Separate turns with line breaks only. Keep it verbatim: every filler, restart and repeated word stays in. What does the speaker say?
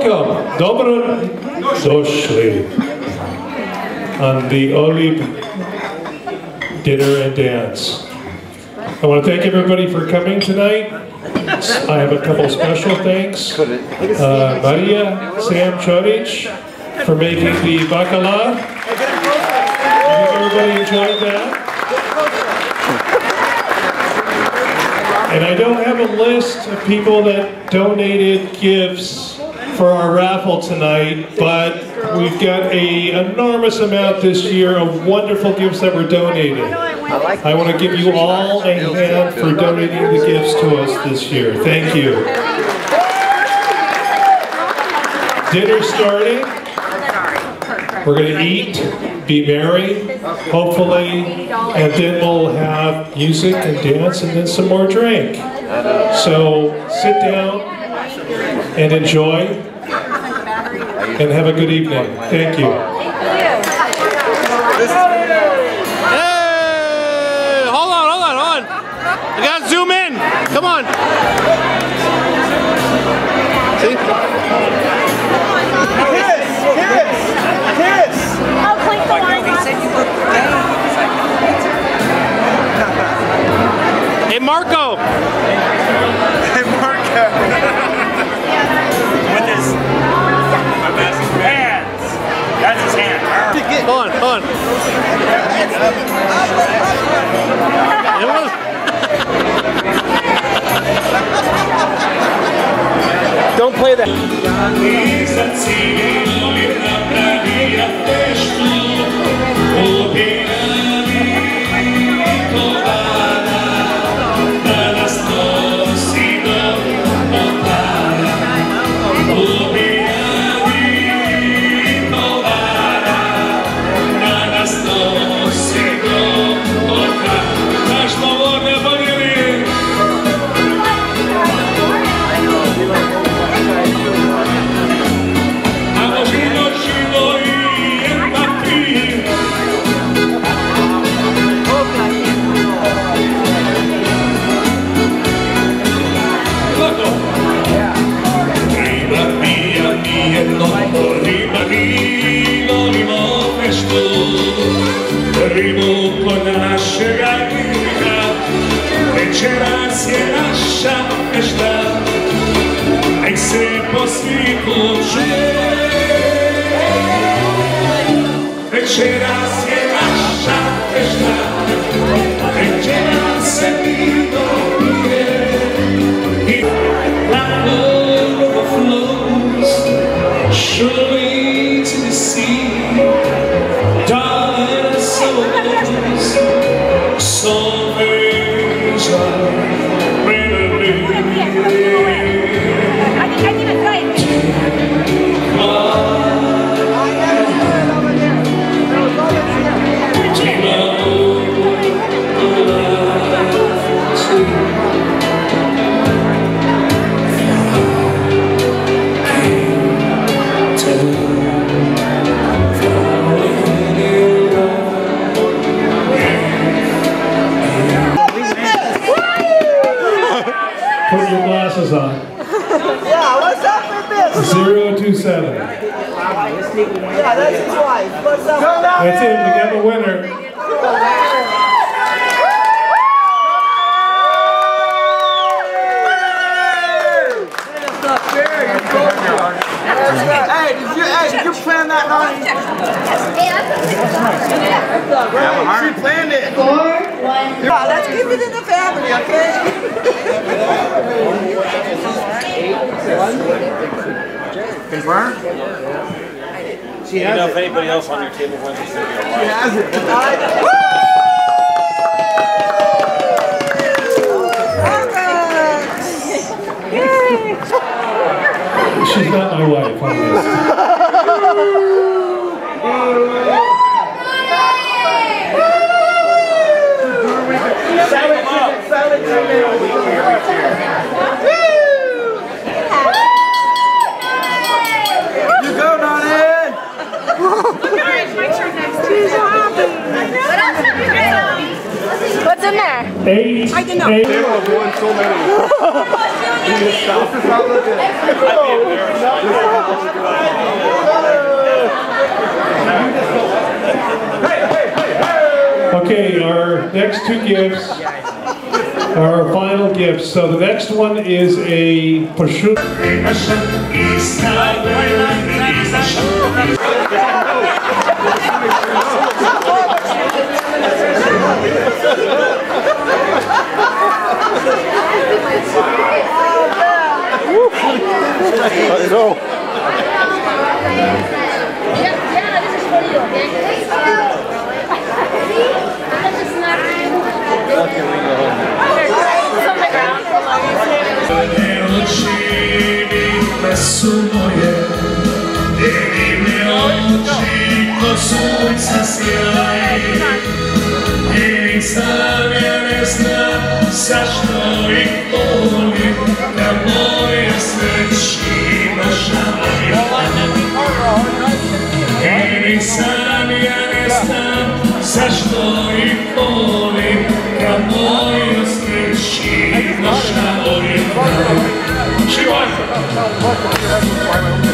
Welcome, dobro došli on the Olib dinner and dance. I want to thank everybody for coming tonight. I have a couple of special thanks. Uh, Maria Sam Chodic for making the bacala. I hope everybody enjoyed that. And I don't have a list of people that donated gifts for our raffle tonight, but we've got an enormous amount this year of wonderful gifts that were donated. I want to give you all a hand for donating the gifts to us this year. Thank you. Dinner starting. We're going to eat, be merry, hopefully, and then we'll have music and dance and then some more drink. So sit down and enjoy and have a good evening. Thank you.
Hey! Hold on, hold on, hold on. I gotta zoom in. Come on. See?
Kiss! Kiss! Kiss!
I'll clink the line.
Hey, Marco.
Hey, Marco.
With his, with his hands. That's his hand.
Hold on, hold on. Don't play that.
Surely to the sea, darling souls, songs are really. Put your glasses on.
Yeah, what's up with this?
Zero two seven.
Yeah, that's his wife. What's up with that?
That's it. We have a winner.
That's not fair. You're both. Hey, did you, hey, did you plan that night? She planned it.
Four, one.
Yeah, let's keep it in the family, okay? Confirm? She
Do you
has
know
it.
if anybody else on your table wants to be
She
alive?
has it.
She's not my wife.
You go, Donnie!
Guys, my turn next. She's so happy. What's in there?
Eight.
I didn't know.
Eight.
They were avoiding so many.
Okay, our next two gifts are our final gifts. So the next one is a prosciutto.
I know.
Yeah, yeah, this is for you, okay? This is not okay, we go home. It's on the ground.
Zašto ih volim, da moje sreći nošavaju. Jer sam ja ne znam, zašto ih volim, da moje sreći nošavaju. Život!